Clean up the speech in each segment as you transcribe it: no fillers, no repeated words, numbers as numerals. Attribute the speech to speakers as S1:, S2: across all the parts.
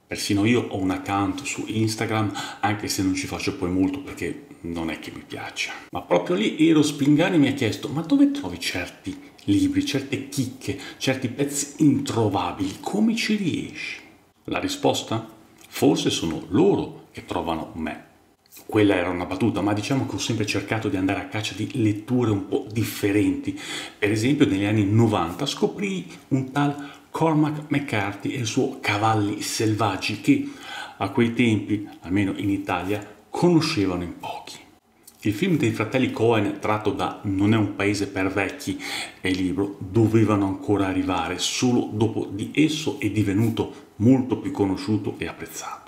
S1: Persino io ho un account su Instagram, anche se non ci faccio poi molto perché non è che mi piaccia. Ma proprio lì Eero Spingani mi ha chiesto: ma dove trovi certi libri, certe chicche, certi pezzi introvabili? Come ci riesci? La risposta? Forse sono loro che trovano me. Quella era una battuta, ma diciamo che ho sempre cercato di andare a caccia di letture un po' differenti. Per esempio, negli anni 90 scoprì un tal Cormac McCarthy e il suo Cavalli selvaggi che a quei tempi, almeno in Italia, conoscevano in pochi. Il film dei fratelli Coen, tratto da Non è un paese per vecchi, e il libro dovevano ancora arrivare, solo dopo di esso è divenuto molto più conosciuto e apprezzato.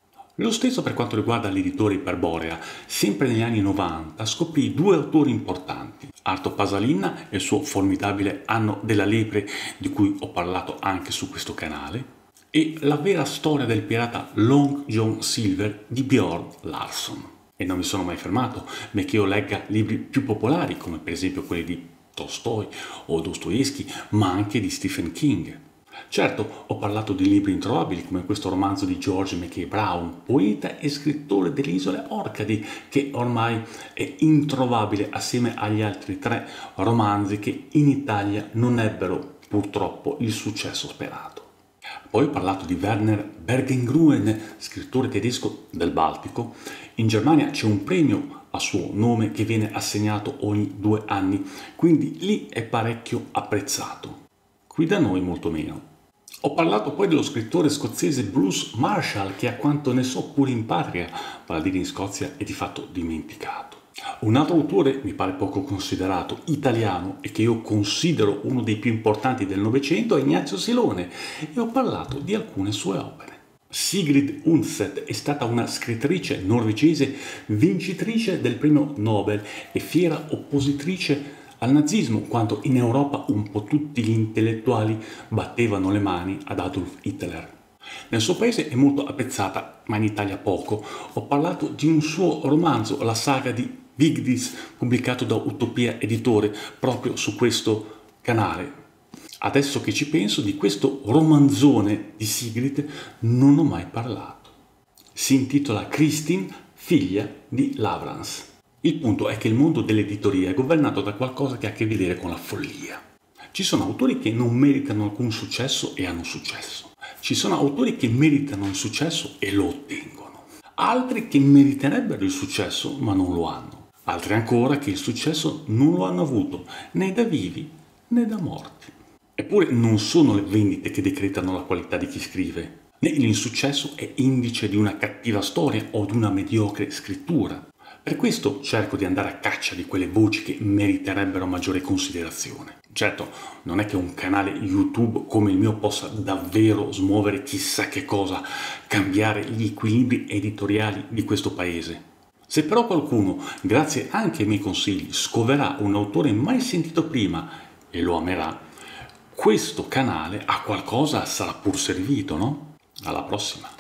S1: Lo stesso per quanto riguarda l'editore Iperborea. Sempre negli anni 90 scoprì due autori importanti: Arto Pasalinna e il suo formidabile Anno della lepre, di cui ho parlato anche su questo canale, e La vera storia del pirata Long John Silver di Bjorn Larsson. E non mi sono mai fermato, benché io legga libri più popolari, come per esempio quelli di Tolstoi o Dostoevsky, ma anche di Stephen King. Certo, ho parlato di libri introvabili come questo romanzo di George Mackay Brown, poeta e scrittore delle Isole Orcadi, che ormai è introvabile assieme agli altri 3 romanzi che in Italia non ebbero purtroppo il successo sperato. Poi ho parlato di Werner Bergengruen, scrittore tedesco del Baltico. In Germania c'è un premio a suo nome che viene assegnato ogni 2 anni, quindi lì è parecchio apprezzato. Qui da noi molto meno. Ho parlato poi dello scrittore scozzese Bruce Marshall, che a quanto ne so pure in patria, vale a dire in Scozia, è di fatto dimenticato. Un altro autore, mi pare poco considerato, italiano, e che io considero uno dei più importanti del Novecento, è Ignazio Silone, e ho parlato di alcune sue opere. Sigrid Undset è stata una scrittrice norvegese vincitrice del premio Nobel e fiera oppositrice al nazismo, quando in Europa un po' tutti gli intellettuali battevano le mani ad Adolf Hitler. Nel suo paese è molto apprezzata, ma in Italia poco. Ho parlato di un suo romanzo, la saga di Vigdis, pubblicato da Utopia Editore, proprio su questo canale. Adesso che ci penso, di questo romanzone di Sigrid non ho mai parlato. Si intitola Kristin, figlia di Lavrans. Il punto è che il mondo dell'editoria è governato da qualcosa che ha a che vedere con la follia. Ci sono autori che non meritano alcun successo e hanno successo. Ci sono autori che meritano il successo e lo ottengono. Altri che meriterebbero il successo ma non lo hanno. Altri ancora che il successo non lo hanno avuto né da vivi né da morti. Eppure non sono le vendite che decretano la qualità di chi scrive, né l'insuccesso è indice di una cattiva storia o di una mediocre scrittura. Per questo cerco di andare a caccia di quelle voci che meriterebbero maggiore considerazione. Certo, non è che un canale YouTube come il mio possa davvero smuovere chissà che cosa, cambiare gli equilibri editoriali di questo paese. Se però qualcuno, grazie anche ai miei consigli, scoverà un autore mai sentito prima e lo amerà, questo canale a qualcosa sarà pur servito, no? Alla prossima!